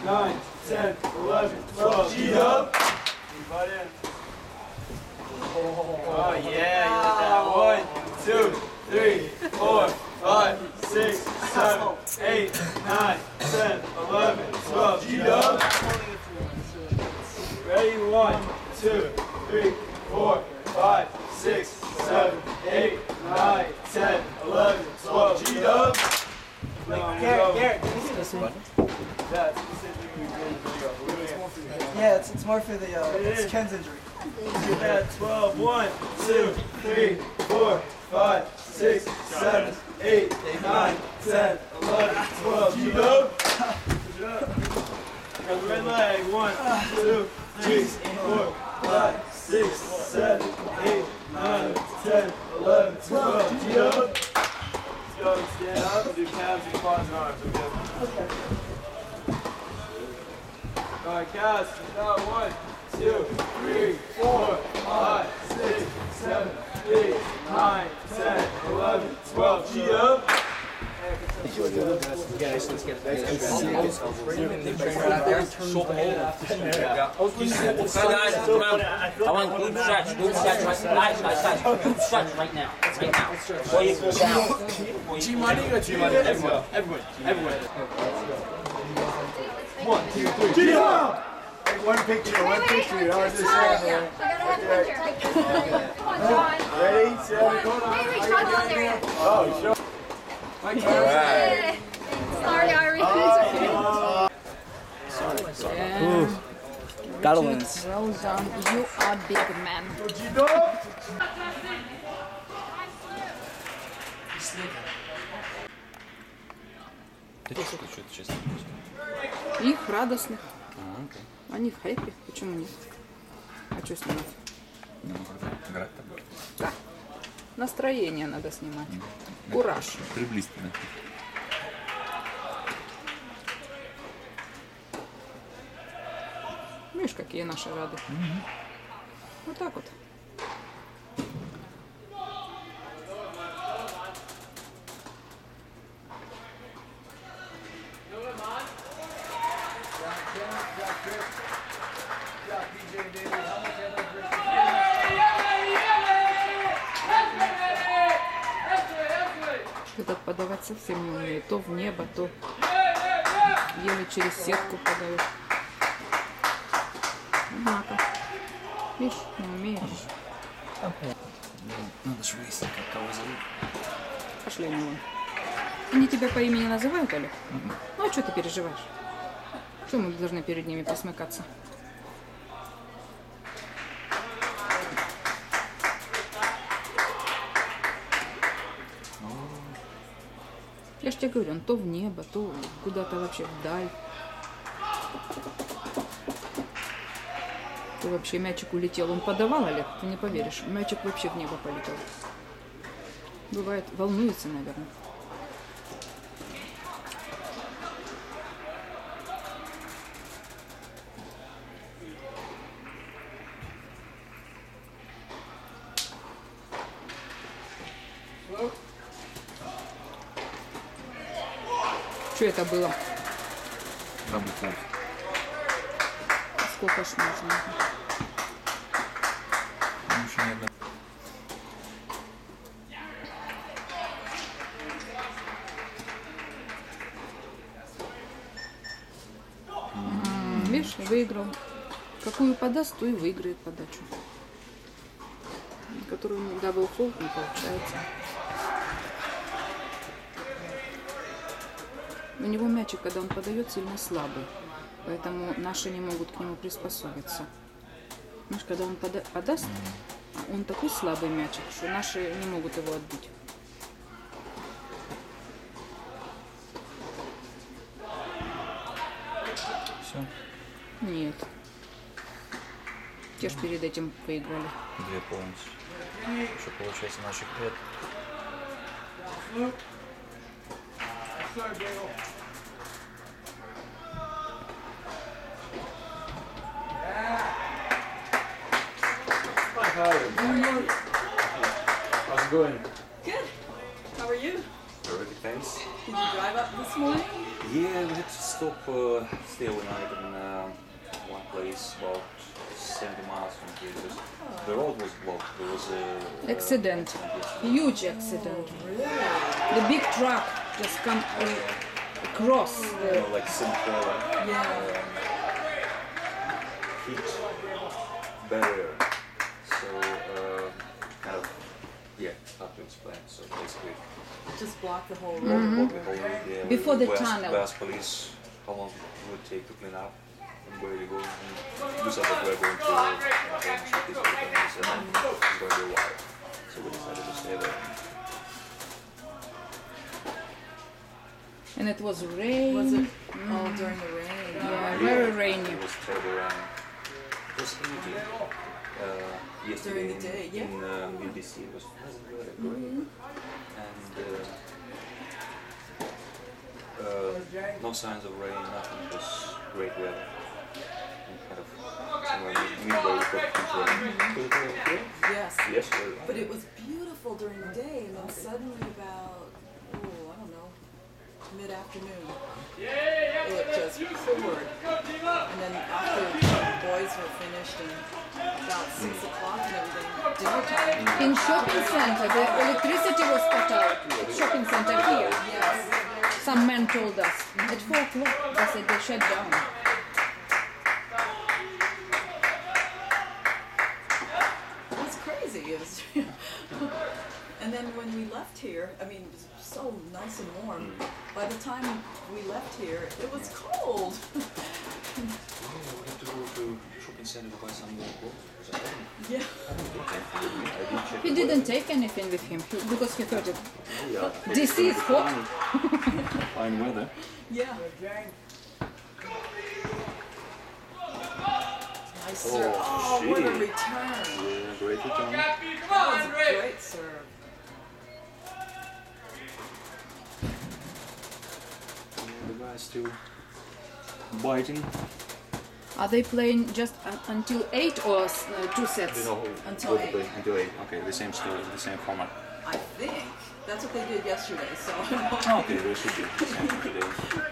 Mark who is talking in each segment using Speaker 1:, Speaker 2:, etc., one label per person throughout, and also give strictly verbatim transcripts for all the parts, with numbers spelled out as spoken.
Speaker 1: nine, ten, eleven, twelve. G up. Butt in. Oh yeah, you like that. One, two, three, four, five, six, seven, eight, nine, ten, eleven, twelve. G up. Ready? One, two, three, four, five, six, seven, eight, nine, ten, eleven, twelve. G up.
Speaker 2: Garrett, Garrett, can you see this one?
Speaker 1: Yeah, it's specifically video.
Speaker 2: Yeah, it's, it's more for the, uh, it's Ken's injury.
Speaker 1: Get that. twelve. one, two, three, four, five, six, seven, eight, nine, ten, eleven, twelve. G up. Good job. Got the red leg. one, two, three, four, five, six, seven, eight, nine, ten, eleven, twelve. G up. Let's go. Stand up and do calves and quads and arms. Okay. All right, guys. Now one, two, three, four, five, six, seven, eight, nine, ten, eleven, twelve. G up.
Speaker 3: Guys, let's get it. I want glute stretch, glute stretch right now. Guys, guys, guys, glute stretch right now. Right now. Before you go down.
Speaker 1: G money or G money? Everyone. Everyone. Everyone. One, two, three. G up. One picture, one picture. Oh, this is
Speaker 4: I gotta have a picture. Come on, John.
Speaker 1: Ready, set, go on.
Speaker 4: Maybe Sean's not there yet.
Speaker 1: Oh, sure.
Speaker 4: Sorry, Ari.
Speaker 2: Ooh. Battle wins.
Speaker 5: Well done. You are big man. Их радостных. Они хэппи. Почему нет? А что снимать? Да. Настроение надо снимать. Кураж.
Speaker 6: Приблизительно.
Speaker 5: Видишь, какие наши рады. Mm-hmm. Вот так вот. Этот подавать совсем не умеет. То в небо, то еле через сетку подает. Однако. Видишь, не умеешь.
Speaker 6: Надо же выяснить, как кого зовут.
Speaker 5: Пошли на вон. Они тебя по имени называют, Олег? Mm-hmm. Ну а что ты переживаешь? Что мы должны перед ними посмыкаться? Я ж тебе говорю, он то в небо, то куда-то вообще вдаль. То вообще мячик улетел. Он подавал, Олег, ты не поверишь. Мячик вообще в небо полетел. Бывает, волнуется, наверное. Что это было?
Speaker 6: Работает.
Speaker 5: Сколько ж можно?
Speaker 6: Ну, еще не одна.
Speaker 5: М-м, видишь, выиграл. Какую подаст, то и выиграет подачу. Которую дабл-фолд не получается. У него мячик, когда он подает, сильно слабый. Поэтому наши не могут к нему приспособиться. Знаешь, когда он пода подаст, он такой слабый мячик, что наши не могут его отбить.
Speaker 6: Все?
Speaker 5: Нет. Те ж перед этим выиграли.
Speaker 6: Две полностью. Еще получается наших пять.
Speaker 1: How's it going?
Speaker 7: Good. How are you?
Speaker 1: Terrific, thanks.
Speaker 7: Did you drive up this morning?
Speaker 6: Yeah, we had to stop, uh, stay overnight in uh, one place about seventy miles from here. Because the road was blocked. There was a
Speaker 5: Accident.
Speaker 6: yesterday.
Speaker 5: Huge accident.
Speaker 7: Really?
Speaker 5: The big truck just come uh, across
Speaker 6: You
Speaker 5: the.
Speaker 6: know, like Central
Speaker 7: Yeah.
Speaker 6: heat barrier. So, uh, kind of, yeah, hard to explain. So basically,
Speaker 7: Just block the whole road.
Speaker 5: Mm-hmm.
Speaker 6: block the whole road. Yeah, we-
Speaker 5: Before the
Speaker 6: we asked-
Speaker 5: tunnel.
Speaker 6: we asked police how long it would take to clean up and where we go. And we said that we're going to uh, check these things and then it's going to be a while. So we decided to stay there.
Speaker 5: And it was rain.
Speaker 7: Was it all during the rain?
Speaker 5: Yeah, very rainy.
Speaker 6: It was terrible rain. It was empty. Uh, yesterday
Speaker 7: During the day, yeah.
Speaker 6: in um, B B C it was very good. And uh, uh, no signs of rain, nothing, just great weather. And kind of somewhere mid- midway we got into rain. Was it raining here?
Speaker 7: Yes.
Speaker 6: Yes, very
Speaker 7: But it was beautiful during the day, and then suddenly about, oh, I don't know, mid-afternoon, it just poured. And then after the boys were finished and about six o'clock and everything, dinner time.
Speaker 5: In shopping center, the electricity was cut out. Shopping center here.
Speaker 7: Yes.
Speaker 5: Some man told us at four o'clock. They said they shut down.
Speaker 7: It was crazy. It was and then when we left here, I mean, it was so nice and warm. By the time we left here, it was cold.
Speaker 6: Yeah, we have to go to shopping center to buy some more clothes. Was I
Speaker 7: Yeah.
Speaker 6: I did check
Speaker 5: He
Speaker 6: the
Speaker 5: didn't
Speaker 6: weather.
Speaker 5: take anything with him he- because he thought it.
Speaker 6: Yeah.
Speaker 5: D C is hot.
Speaker 6: Fine weather.
Speaker 7: Yeah. Nice serve.
Speaker 6: Oh,
Speaker 7: Oh, what a
Speaker 6: shit.
Speaker 7: return.
Speaker 6: Yeah, great return.
Speaker 7: That was a great serve.
Speaker 6: Yeah, the guy's still biting.
Speaker 5: Are they playing just uh, until eight or s- uh, two sets?
Speaker 6: You know,
Speaker 7: Until
Speaker 6: what to
Speaker 7: eight.
Speaker 6: play until eight. Okay, the same story, the same format.
Speaker 7: I think that's what they did yesterday. So
Speaker 6: Okay, they should be the same today.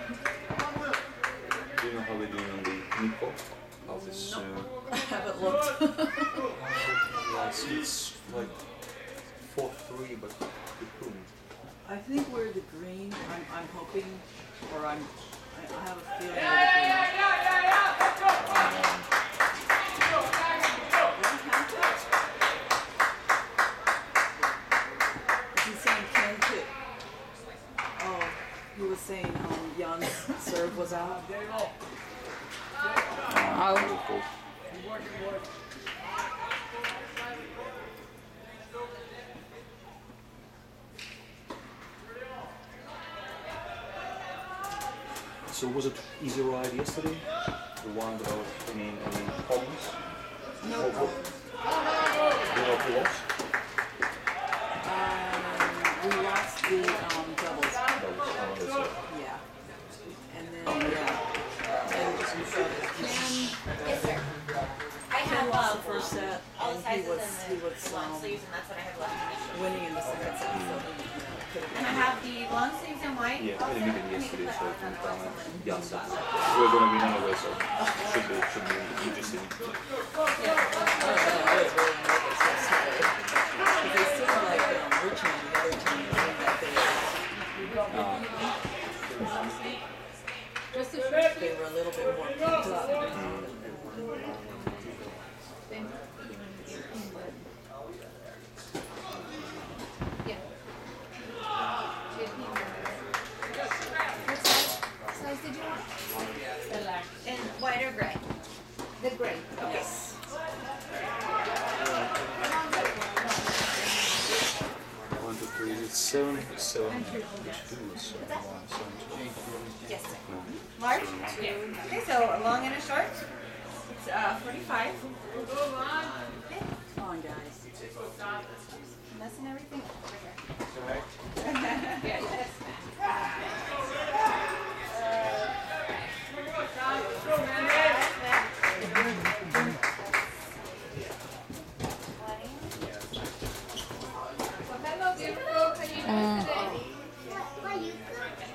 Speaker 6: Do you know how they're doing on the Nico? How this, uh,
Speaker 7: I haven't looked.
Speaker 6: yeah, it's, it's like four three, but with whom?
Speaker 7: I think we're the green. I'm, I'm hoping, or I'm. I, I have a feeling we're the green. What happened? Is he saying Ken could? Oh, he was saying um, Jan's serve was out.
Speaker 5: Out.
Speaker 6: So was it easy ride yesterday? The one without any, any problems?
Speaker 7: No
Speaker 6: What-
Speaker 7: problem.
Speaker 6: what- Do you know who lost?
Speaker 7: Um, we lost the um, doubles.
Speaker 6: That was someone that said.
Speaker 7: Yeah. And then, yeah. And Ken,
Speaker 4: Yes, sir. I
Speaker 7: Ken
Speaker 4: have
Speaker 7: lost
Speaker 4: uh,
Speaker 7: the first set,
Speaker 4: all the
Speaker 7: and he
Speaker 4: sizes
Speaker 7: was,
Speaker 4: and
Speaker 7: he
Speaker 4: the
Speaker 7: was
Speaker 4: long
Speaker 7: um,
Speaker 4: sleeves, and that's what I have left in the shirt.
Speaker 7: winning in the second set. So he, uh, could
Speaker 4: And I have the long sleeves in white.
Speaker 6: Yeah,
Speaker 4: also.
Speaker 6: we had a meeting
Speaker 4: I need to
Speaker 6: yesterday,
Speaker 4: put
Speaker 6: so
Speaker 4: on
Speaker 6: I think
Speaker 4: another
Speaker 6: um,
Speaker 4: one.
Speaker 6: Jan said we're going to win anyway, so should be, should be interesting.
Speaker 7: I don't know, I was really nervous yesterday. Because they seemed like um, Richmond, the other team, seemed like they were,
Speaker 5: Just a shirt.
Speaker 7: they were a little bit more pent up.
Speaker 4: What size did you want? The large. In white or gray? The gray. Okay.
Speaker 7: Yes.
Speaker 6: One, two, three, it's seven, it's seven, two, it's seven, one, seven, two.
Speaker 4: Yes, sir. Large? Yeah. Okay, so a long and a short. It's uh, forty-five. Okay.
Speaker 7: Come on, guys.
Speaker 4: Messing everything up over here. Yeah, yes.
Speaker 5: Uh,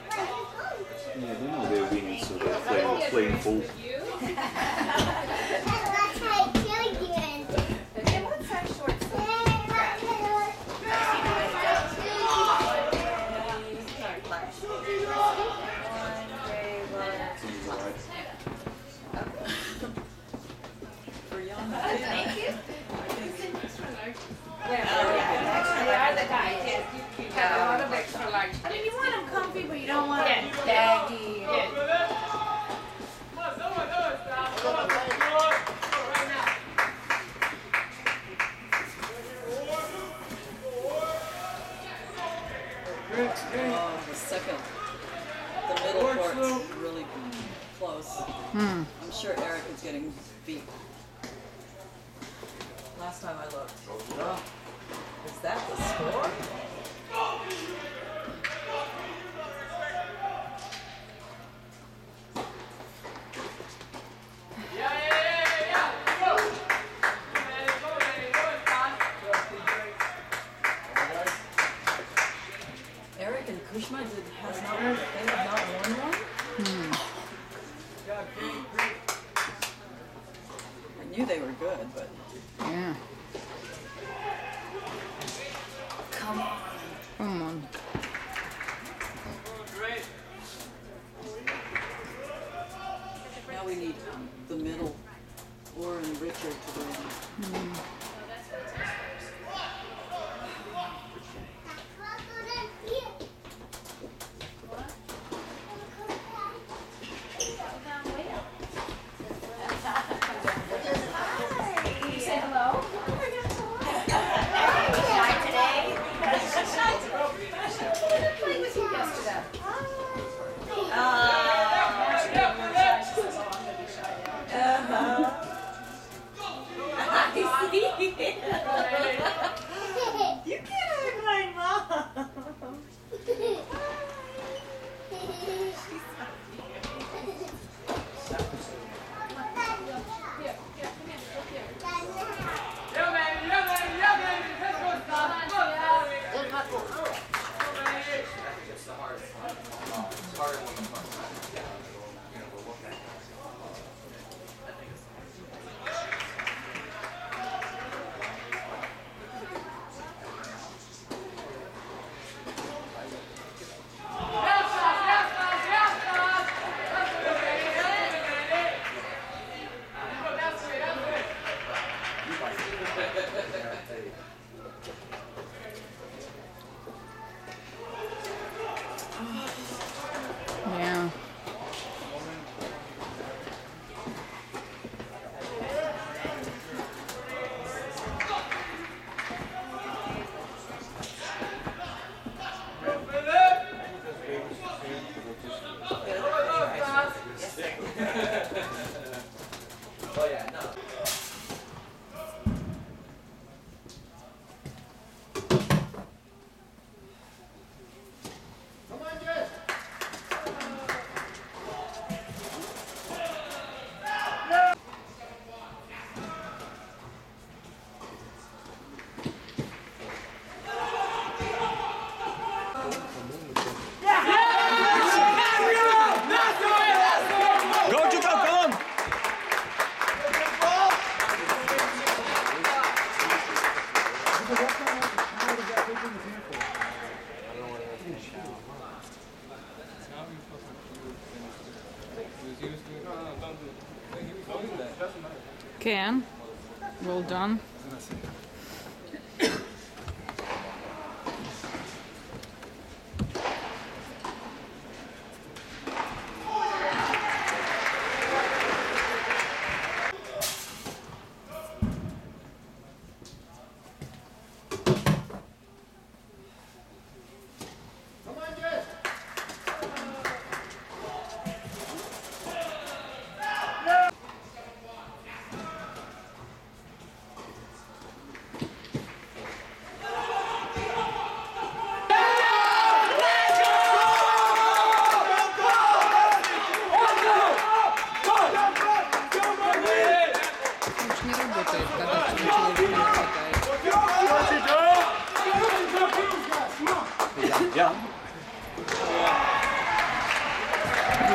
Speaker 6: Yeah, they know they're winning, so they're playing, playing full.
Speaker 4: And what size shorts?
Speaker 7: For young
Speaker 4: Thank you.
Speaker 7: They
Speaker 4: are the guys. Yes, you have a lot of extra large. I mean, you want them comfy, but you don't want them baggy.
Speaker 7: Oh, the second, the middle court's really close.
Speaker 5: Hmm.
Speaker 7: I'm sure Eric is getting beat. Last time I looked. Oh, is that the score? Eric and Kushma did, has not, they have not won one?
Speaker 5: Hmm.
Speaker 7: I knew they were good, but
Speaker 5: Yeah.
Speaker 7: come on.
Speaker 5: Come on.
Speaker 7: Now we need the middle, Orr and Richard to win.
Speaker 4: Can you say hello? Shy today? I played with you yesterday. You can't act like mom.
Speaker 5: Yeah.
Speaker 1: Go, Juco, come on!
Speaker 5: Ken, well done.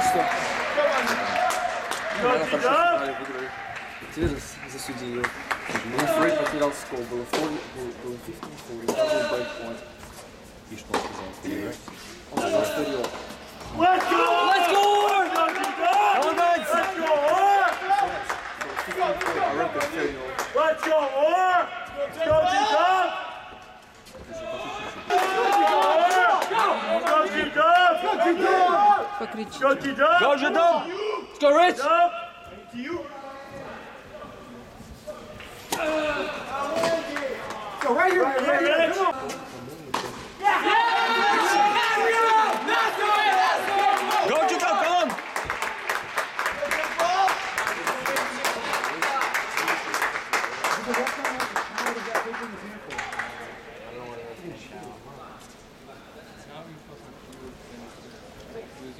Speaker 5: что?
Speaker 1: Наверное, хорошо сыграли, выиграли.
Speaker 8: Теперь засудили. Рефери потерял скол. Было форли, было пятнадцать форли, был брейкпоинт.
Speaker 6: И что он сказал? Переиграть?
Speaker 8: Он сказал, что Рио.
Speaker 1: Let's go! Let's go! Let's go! Let's go, War! Let's go, G-Dub! Go, G-Dub! Go, G-Dub!
Speaker 5: Покричите.
Speaker 1: Go, G-Dub!
Speaker 2: Go, G-Dub!
Speaker 8: Let's go, Rich!
Speaker 1: G-Dub!
Speaker 2: Go right here, right here,
Speaker 1: Rich!
Speaker 2: come on. Go, G-Dub, come on!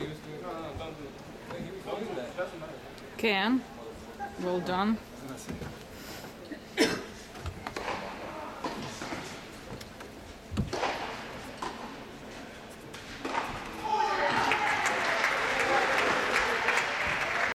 Speaker 5: Ken, well done.